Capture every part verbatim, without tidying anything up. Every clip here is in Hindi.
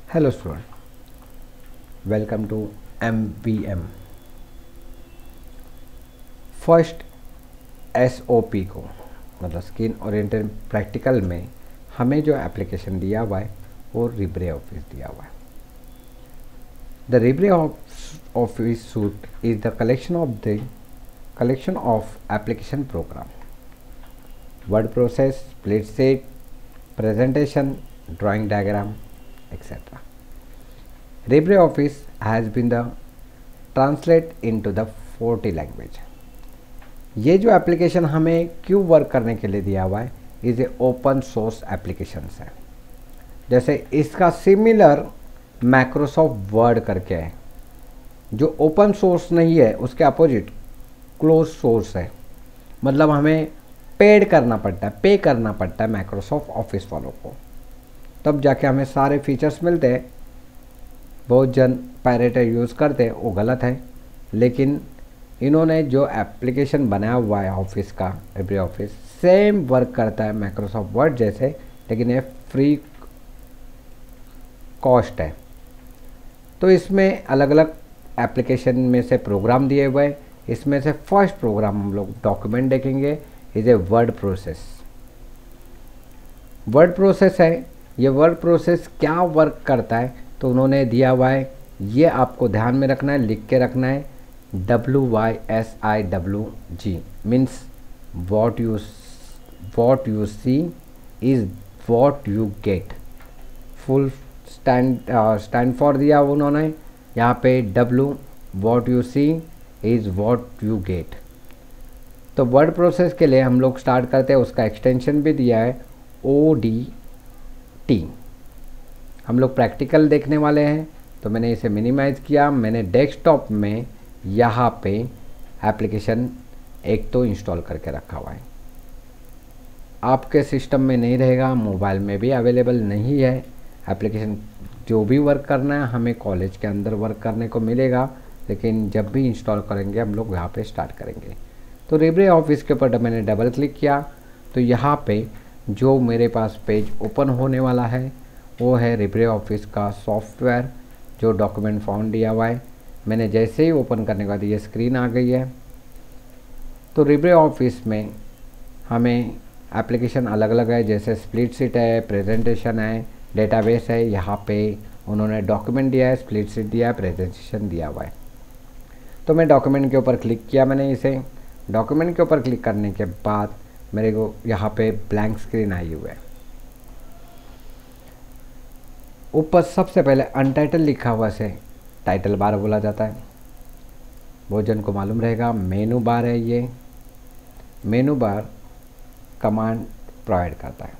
Hello student, welcome to M V M. First S O P को मतलब स्किन ओरिएंटेड प्रैक्टिकल में हमें जो एप्लीकेशन दिया हुआ है वो लिब्रे ऑफिस दिया हुआ है। The LibreOffice suite is the collection of the collection of application program, word process, spreadsheet, presentation, drawing diagram, et cetera. LibreOffice has been the translate into the forty language. ये जो एप्लीकेशन हमें क्यों वर्क करने के लिए दिया हुआ है, is a open source application है। जैसे इसका सिमिलर माइक्रोसॉफ्ट वर्ड करके है, जो ओपन सोर्स नहीं है, उसके अपोजिट क्लोज सोर्स है। मतलब हमें पेड करना पड़ता है, पे करना पड़ता है माइक्रोसॉफ्ट ऑफिस वालों को, तब जाके हमें सारे फीचर्स मिलते हैं। बहुत जन पायरेट यूज़ करते हैं, वो गलत है। लेकिन इन्होंने जो एप्लीकेशन बनाया हुआ है ऑफिस का, लिब्रे ऑफिस सेम वर्क करता है माइक्रोसॉफ्ट वर्ड जैसे, लेकिन ये फ्री कॉस्ट है। तो इसमें अलग अलग एप्लीकेशन में से प्रोग्राम दिए हुए हैं। इसमें से फर्स्ट प्रोग्राम हम लोग डॉक्यूमेंट देखेंगे, is a word process. Word process है। ये वर्ड प्रोसेस क्या वर्क करता है तो उन्होंने दिया हुआ है, ये आपको ध्यान में रखना है, लिख के रखना है। W Y S I W G means what you what you see is what you get. Full stand stand for दिया उन्होंने यहाँ पे। W what you see is what you get. तो वर्ड प्रोसेस के लिए हम लोग स्टार्ट करते हैं, उसका एक्सटेंशन भी दिया है ओ डी टी। हम लोग प्रैक्टिकल देखने वाले हैं, तो मैंने इसे मिनिमाइज़ किया। मैंने डेस्कटॉप में यहाँ पे एप्लीकेशन एक तो इंस्टॉल करके रखा हुआ है। आपके सिस्टम में नहीं रहेगा, मोबाइल में भी अवेलेबल नहीं है एप्लीकेशन। जो भी वर्क करना है हमें कॉलेज के अंदर वर्क करने को मिलेगा, लेकिन जब भी इंस्टॉल करेंगे हम लोग यहाँ पे स्टार्ट करेंगे। तो लिब्रे ऑफिस के ऊपर मैंने डबल क्लिक किया, तो यहाँ पे जो मेरे पास पेज ओपन होने वाला है वो है लिब्रे ऑफिस का सॉफ्टवेयर, जो डॉक्यूमेंट फाउंड दिया हुआ है। मैंने जैसे ही ओपन करने के बाद ये स्क्रीन आ गई है। तो लिब्रे ऑफिस में हमें एप्लीकेशन अलग अलग है, जैसे स्प्रेडशीट है, प्रेजेंटेशन है, डेटाबेस है। यहाँ पे उन्होंने डॉक्यूमेंट दिया है, स्प्रेडशीट दिया है, प्रेजेंटेशन दिया हुआ है। तो मैं डॉक्यूमेंट के ऊपर क्लिक किया। मैंने इसे डॉक्यूमेंट के ऊपर क्लिक करने के बाद मेरे को यहाँ पे ब्लैंक स्क्रीन आई हुई है। ऊपर सबसे पहले अनटाइटल लिखा हुआ से टाइटल बार बोला जाता है। बहुत जन को मालूम रहेगा मेनू बार है ये। मेनू बार कमांड प्रोवाइड करता है।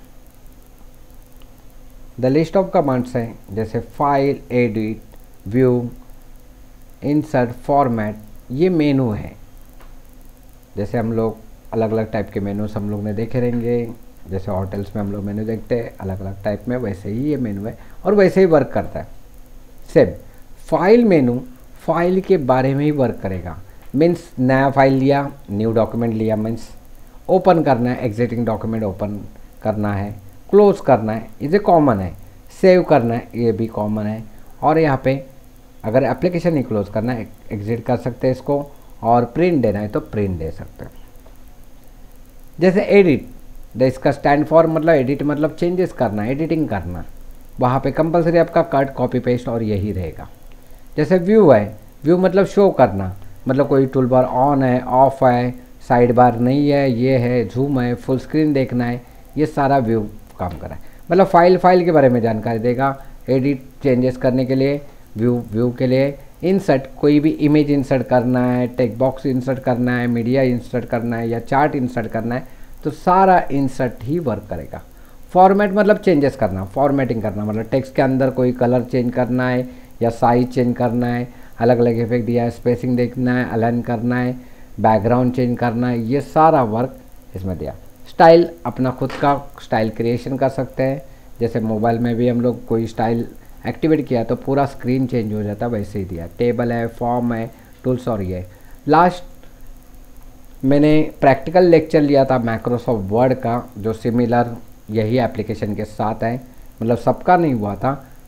द लिस्ट ऑफ कमांड्स हैं, जैसे file, edit, view, insert, format, ये मेनू है। जैसे हम लोग अलग अलग टाइप के मेनूस हम लोग ने देखे रहेंगे, जैसे होटल्स में हम लोग मेनू देखते हैं अलग अलग टाइप में, वैसे ही ये मेनू है और वैसे ही वर्क करता है सेम। फाइल मेनू फाइल के बारे में ही वर्क करेगा। मीन्स नया फाइल लिया, न्यू डॉक्यूमेंट लिया, मीन्स ओपन करना है, एग्जिस्टिंग डॉक्यूमेंट ओपन करना है, क्लोज करना है, ये कॉमन है। सेव करना है, ये भी कॉमन है। और यहाँ पे अगर एप्लीकेशन ही क्लोज करना है, एग्जिट कर सकते हैं इसको, और प्रिंट देना है तो प्रिंट दे सकते हैं। जैसे एडिट, इसका स्टैंड फॉर मतलब एडिट मतलब चेंजेस करना, एडिटिंग करना। वहाँ पे कंपलसरी आपका कट, कॉपी, पेस्ट और यही रहेगा। जैसे व्यू है, व्यू मतलब शो करना, मतलब कोई टूल बार ऑन है, ऑफ है, साइड बार नहीं है, ये है, जूम है, फुल स्क्रीन देखना है, ये सारा व्यू काम कर रहा है। मतलब फाइल फाइल के बारे में जानकारी देगा। एडिट चेंजेस करने के लिए, व्यू व्यू के लिए, इंसर्ट कोई भी इमेज इंसर्ट करना है, टेक्स्ट बॉक्स इंसर्ट करना है, मीडिया इंसर्ट करना है या चार्ट इंसर्ट करना है, तो सारा इंसर्ट ही वर्क करेगा। फॉर्मेट मतलब चेंजेस करना, फॉर्मेटिंग करना मतलब टेक्स्ट के अंदर कोई कलर चेंज करना है या साइज चेंज करना है, अलग अलग इफेक्ट दिया है, स्पेसिंग देखना है, अलाइन करना है, बैकग्राउंड चेंज करना है, ये सारा वर्क इसमें दिया। स्टाइल, अपना खुद का स्टाइल क्रिएशन कर सकते हैं। जैसे मोबाइल में भी हम लोग कोई स्टाइल एक्टिवेट किया तो पूरा स्क्रीन चेंज हो जाता है, वैसे ही दिया। टेबल है, फॉर्म है, टूल्स और ये। लास्ट मैंने प्रैक्टिकल लेक्चर लिया था माइक्रोसॉफ्ट वर्ड का, जो सिमिलर यही एप्लीकेशन के साथ है। मतलब सबका नहीं हुआ था,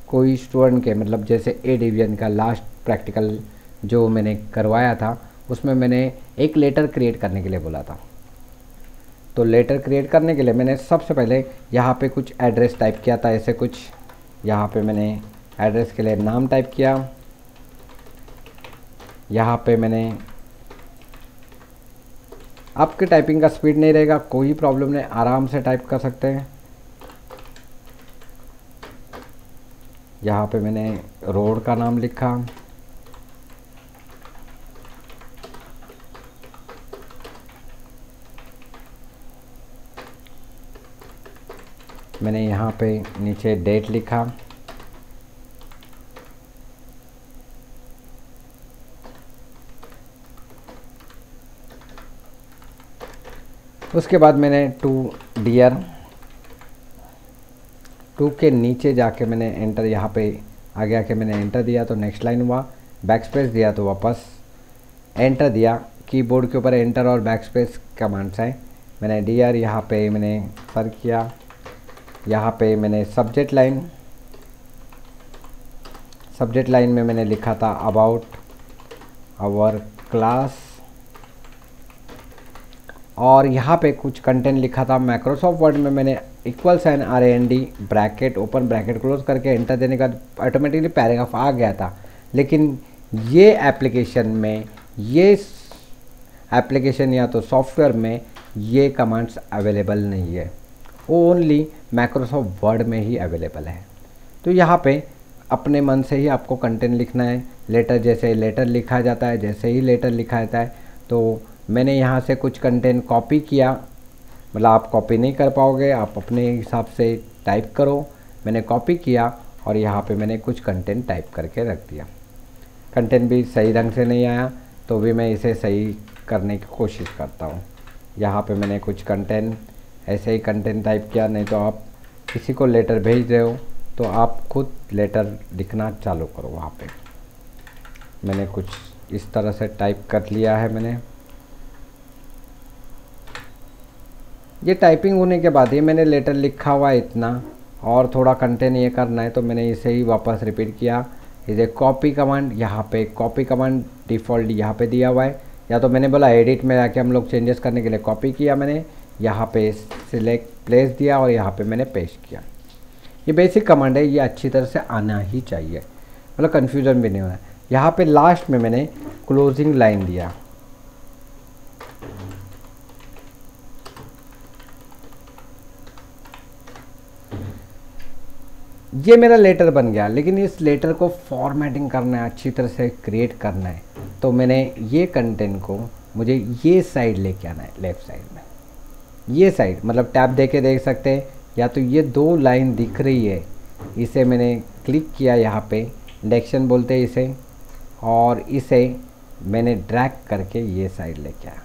कोई स्टूडेंट के मतलब जैसे ए डिवीज़न का लास्ट प्रैक्टिकल जो मैंने करवाया था उसमें मैंने एक लेटर क्रिएट करने के लिए बोला था। तो लेटर क्रिएट करने के लिए मैंने सबसे पहले यहाँ पे कुछ एड्रेस टाइप किया था, ऐसे कुछ यहाँ पे मैंने एड्रेस के लिए नाम टाइप किया। यहाँ पे मैंने, आपके टाइपिंग का स्पीड नहीं रहेगा कोई प्रॉब्लम नहीं, आराम से टाइप कर सकते हैं। यहाँ पे मैंने रोड का नाम लिखा, मैंने यहाँ पे नीचे डेट लिखा, उसके बाद मैंने टू डियर, टू के नीचे जाके मैंने एंटर, यहाँ पे आगे आके मैंने एंटर दिया तो नेक्स्ट लाइन हुआ, बैक स्पेस दिया तो वापस एंटर दिया। कीबोर्ड के ऊपर एंटर और बैक स्पेस कमांड्स हैं। मैंने डियर यहाँ पे मैंने सर्च किया, यहाँ पे मैंने सब्जेक्ट लाइन, सब्जेक्ट लाइन में मैंने लिखा था अबाउट आवर क्लास, और यहाँ पे कुछ कंटेंट लिखा था। माइक्रोसॉफ्ट वर्ड में मैंने equal sign R N D bracket open bracket close करके एंटर देने का ऑटोमेटिकली पैराग्राफ आ गया था, लेकिन ये एप्लीकेशन में, ये एप्लीकेशन या तो सॉफ्टवेयर में ये कमांड्स अवेलेबल नहीं है, ओनली माइक्रोसॉफ्ट वर्ड में ही अवेलेबल है। तो यहाँ पे अपने मन से ही आपको कंटेंट लिखना है। लेटर जैसे लेटर लिखा जाता है, जैसे ही लेटर लिखा जाता है, तो मैंने यहाँ से कुछ कंटेंट कॉपी किया, मतलब आप कॉपी नहीं कर पाओगे, आप अपने हिसाब से टाइप करो। मैंने कॉपी किया और यहाँ पे मैंने कुछ कंटेंट टाइप करके रख दिया। कंटेंट भी सही ढंग से नहीं आया तो भी मैं इसे सही करने की कोशिश करता हूँ। यहाँ पे मैंने कुछ कंटेंट, ऐसे ही कंटेंट टाइप किया, नहीं तो आप किसी को लेटर भेज रहे हो तो आप खुद लेटर लिखना चालू करो। वहाँ पे मैंने कुछ इस तरह से टाइप कर लिया है। मैंने ये टाइपिंग होने के बाद ये मैंने लेटर लिखा हुआ है इतना, और थोड़ा कंटेंट ये करना है तो मैंने इसे ही वापस रिपीट किया। इसे कॉपी कमांड, यहाँ पे कॉपी कमांड डिफ़ॉल्ट यहाँ पे दिया हुआ है, या तो मैंने बोला एडिट में जाके हम लोग चेंजेस करने के लिए कॉपी किया, मैंने यहाँ पे सिलेक्ट प्लेस दिया और यहाँ पे मैंने पेस्ट किया। ये बेसिक कमांड है, ये अच्छी तरह से आना ही चाहिए, मतलब कन्फ्यूज़न भी नहीं होना। यहाँ पे लास्ट में मैंने क्लोजिंग लाइन दिया, ये मेरा लेटर बन गया, लेकिन इस लेटर को फॉर्मेटिंग करना है, अच्छी तरह से क्रिएट करना है। तो मैंने ये कंटेंट को मुझे ये साइड लेके आना है, लेफ़्ट साइड में, ये साइड मतलब टैब दे के देख सकते हैं, या तो ये दो लाइन दिख रही है, इसे मैंने क्लिक किया, यहाँ पे इंडेक्शन बोलते हैं इसे, और इसे मैंने ड्रैग करके ये साइड लेके आया।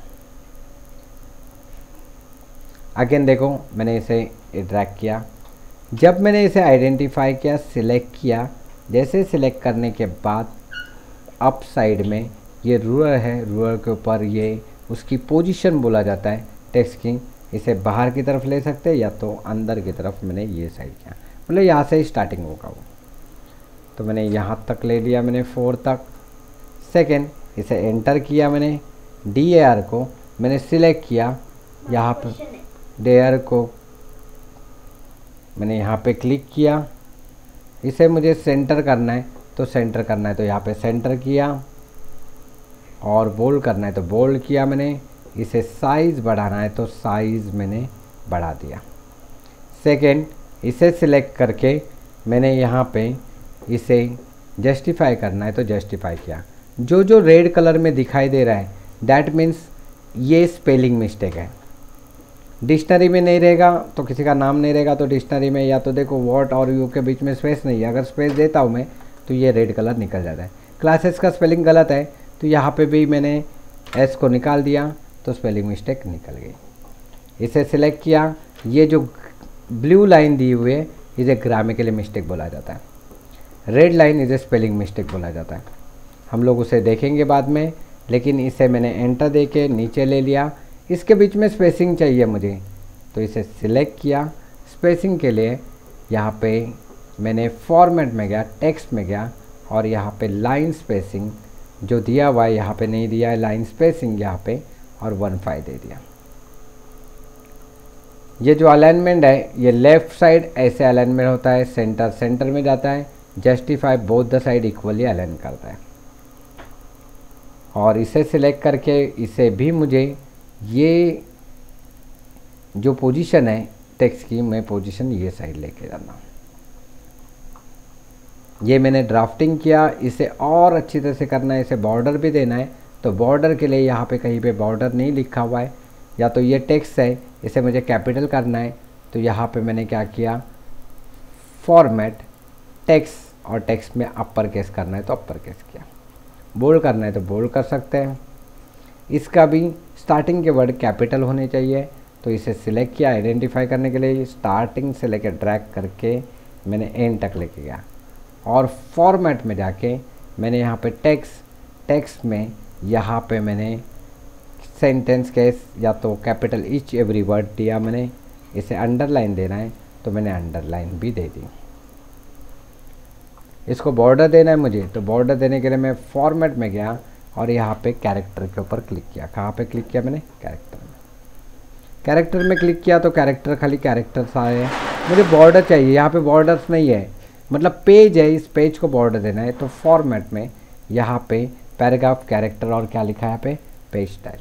अगेन देखो मैंने इसे ड्रैग किया। जब मैंने इसे आइडेंटिफाई किया, सिलेक्ट किया, जैसे सिलेक्ट करने के बाद अप साइड में ये रूलर है, रूलर के ऊपर ये उसकी पोजीशन बोला जाता है टेक्स्ट की, इसे बाहर की तरफ ले सकते हैं या तो अंदर की तरफ। मैंने ये साइड किया, मतलब यहाँ से स्टार्टिंग होगा वो, तो मैंने यहाँ तक ले लिया, मैंने फोर तक। सेकेंड इसे एंटर किया, मैंने डी ए आर को मैंने सिलेक्ट किया, यहाँ पर डी ए आर को मैंने यहाँ पे क्लिक किया। इसे मुझे सेंटर करना है तो सेंटर करना है तो यहाँ पे सेंटर किया, और बोल्ड करना है तो बोल्ड किया मैंने। इसे साइज़ बढ़ाना है तो साइज़ मैंने बढ़ा दिया। सेकेंड इसे सिलेक्ट करके मैंने यहाँ पे इसे जस्टिफाई करना है तो जस्टिफाई किया। जो जो रेड कलर में दिखाई दे रहा है दैट मीन्स ये स्पेलिंग मिस्टेक है। डिक्शनरी में नहीं रहेगा तो किसी का नाम नहीं रहेगा, तो डिक्शनरी में या तो देखो वॉट और यू के बीच में स्पेस नहीं है, अगर स्पेस देता हूँ मैं तो ये रेड कलर निकल जाता है। क्लासेस का स्पेलिंग गलत है तो यहाँ पे भी मैंने एस को निकाल दिया तो स्पेलिंग मिस्टेक निकल गई। इसे सिलेक्ट किया, ये जो ब्लू लाइन दी हुई है इसे ग्रामेटिकली मिस्टेक बोला जाता है, रेड लाइन इसे स्पेलिंग मिस्टेक बोला जाता है। हम लोग उसे देखेंगे बाद में, लेकिन इसे मैंने एंटर दे के नीचे ले लिया। इसके बीच में स्पेसिंग चाहिए मुझे तो इसे सिलेक्ट किया। स्पेसिंग के लिए यहाँ पे मैंने फॉर्मेट में गया, टेक्स्ट में गया और यहाँ पे लाइन स्पेसिंग जो दिया हुआ है यहाँ पे नहीं दिया है, लाइन स्पेसिंग यहाँ पे और वन फाइव दे दिया। ये जो अलाइनमेंट है ये लेफ़्ट साइड ऐसे अलाइनमेंट होता है, सेंटर सेंटर में जाता है, justify both the side equally align करता है। और इसे सिलेक्ट करके इसे भी मुझे ये जो पोजीशन है टेक्स्ट की, मैं पोजीशन ये साइड लेके जाना। ये मैंने ड्राफ्टिंग किया, इसे और अच्छी तरह से करना है, इसे बॉर्डर भी देना है। तो बॉर्डर के लिए यहाँ पे कहीं पे बॉर्डर नहीं लिखा हुआ है, या तो ये टेक्स्ट है इसे मुझे कैपिटल करना है, तो यहाँ पे मैंने क्या किया, फॉर्मेट टेक्स्ट और टेक्स्ट में अपर केस करना है तो अपर केस किया, बोल्ड करना है तो बोल्ड कर सकते हैं। इसका भी स्टार्टिंग के वर्ड कैपिटल होने चाहिए, तो इसे सिलेक्ट किया आइडेंटिफाई करने के लिए, स्टार्टिंग से लेकर ड्रैग करके मैंने एंड तक लेके गया और फॉर्मेट में जाके मैंने यहाँ पे टेक्स्ट टेक्स्ट में यहाँ पे मैंने सेंटेंस केस या तो कैपिटल ईच एवरी वर्ड दिया मैंने। इसे अंडरलाइन देना है तो मैंने अंडरलाइन भी दे दी। इसको बॉर्डर देना है मुझे, तो बॉर्डर देने के लिए मैं फॉर्मेट में गया और यहाँ पे कैरेक्टर के ऊपर क्लिक किया। कहाँ पे क्लिक किया मैंने, कैरेक्टर में। कैरेक्टर में क्लिक किया तो कैरेक्टर खाली कैरेक्टर्स आए। मुझे बॉर्डर चाहिए, यहाँ पे बॉर्डर्स नहीं है, मतलब पेज है, इस पेज को बॉर्डर देना है। तो फॉर्मेट में यहाँ पे पैराग्राफ कैरेक्टर और क्या लिखा है यहाँ पे, पेज स्टाइल।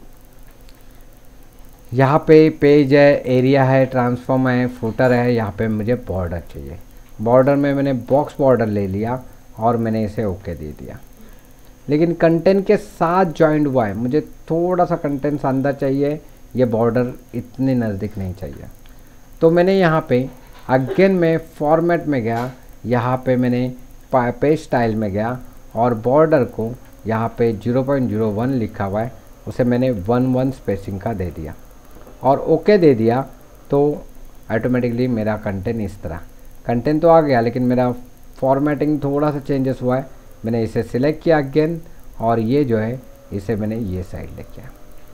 यहाँ पे पेज है, एरिया है, ट्रांसफॉर्म है, फुटर है, यहाँ पे मुझे बॉर्डर चाहिए। बॉर्डर में मैंने बॉक्स बॉर्डर ले लिया और मैंने इसे ओके दे दिया। लेकिन कंटेंट के साथ जॉइंट हुआ है, मुझे थोड़ा सा कंटेंट अंदर चाहिए, ये बॉर्डर इतने नज़दीक नहीं चाहिए। तो मैंने यहाँ पे अगेन में फॉर्मेट में गया, यहाँ पे मैंने पेज स्टाइल में गया और बॉर्डर को यहाँ पे ज़ीरो पॉइंट ज़ीरो वन लिखा हुआ है उसे मैंने वन वन स्पेसिंग का दे दिया और ओके दे दिया। तो ऑटोमेटिकली मेरा कंटेंट इस तरह, कंटेंट तो आ गया लेकिन मेरा फॉर्मेटिंग थोड़ा सा चेंजेस हुआ है। मैंने इसे सिलेक्ट किया अगेन और ये जो है इसे मैंने ये साइड ले किया।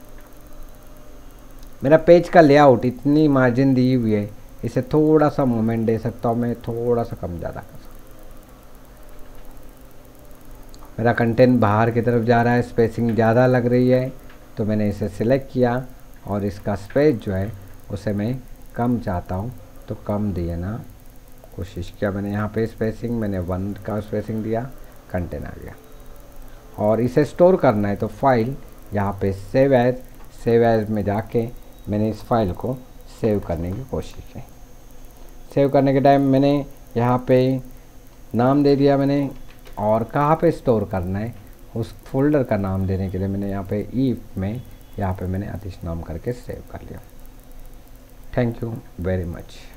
मेरा पेज का लेआउट इतनी मार्जिन दी हुई है, इसे थोड़ा सा मूवमेंट दे सकता हूँ मैं, थोड़ा सा कम ज़्यादा कर सकता हूँ। मेरा कंटेंट बाहर की तरफ जा रहा है, स्पेसिंग ज़्यादा लग रही है, तो मैंने इसे सिलेक्ट किया और इसका स्पेस जो है उसे मैं कम चाहता हूँ तो कम दिए ना कोशिश किया मैंने। यहाँ पे स्पेसिंग मैंने वन का स्पेसिंग दिया, कंटेंट आ गया। और इसे स्टोर करना है तो फाइल, यहाँ पे सेव एज, सेव एज में जाके मैंने इस फाइल को सेव करने की कोशिश की। सेव करने के टाइम मैंने यहाँ पे नाम दे दिया मैंने, और कहाँ पे स्टोर करना है उस फोल्डर का नाम देने के लिए मैंने यहाँ पे ई में यहाँ पे मैंने आतिश नाम करके सेव कर लिया। Thank you very much.